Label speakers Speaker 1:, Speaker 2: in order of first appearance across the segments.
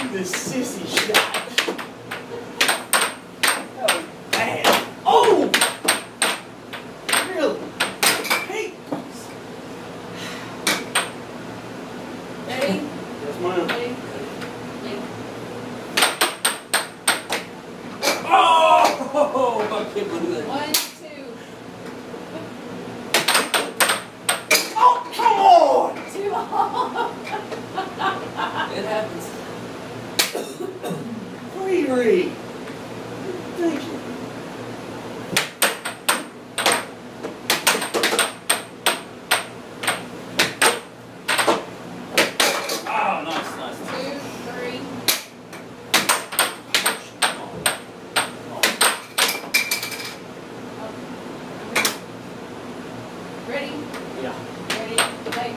Speaker 1: This sissy shot. That was bad. Oh! Really? Hey!
Speaker 2: Ready?
Speaker 1: Yes, ma'am.
Speaker 2: Ready? Ready.
Speaker 1: Oh! I can't believe that.
Speaker 2: 1, 2.
Speaker 1: Oh, come on!
Speaker 2: 2 all.
Speaker 1: It happens. 3. Thank you. Oh, nice.
Speaker 2: 2, 3. Ready?
Speaker 1: Yeah.
Speaker 2: Ready? Play.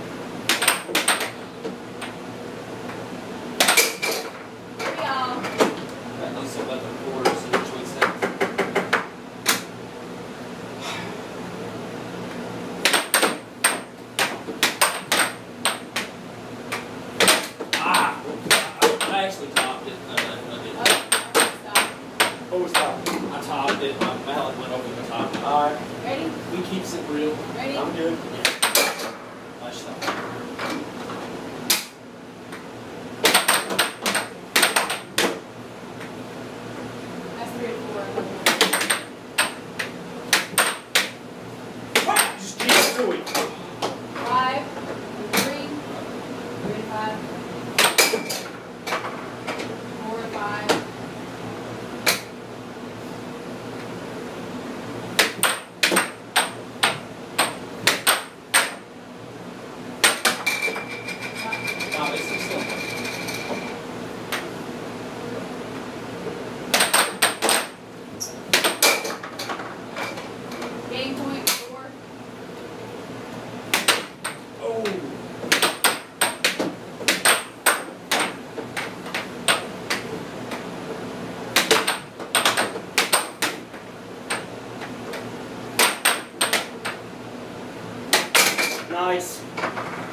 Speaker 1: At least 11 quarters in between sets. I actually topped it. I did.
Speaker 2: Stop.
Speaker 1: What was top? I topped it. My mallet went over the top. Alright.
Speaker 2: Ready?
Speaker 1: He keeps it real.
Speaker 2: Ready?
Speaker 1: I'm good. Yeah. Nice shot.
Speaker 2: That's 3 or 4.
Speaker 1: Just keep doing it.
Speaker 2: 5, 3, 3 to 5, 4 to 5.
Speaker 1: No, it's still.
Speaker 2: Game point 4.
Speaker 1: Oh. Nice.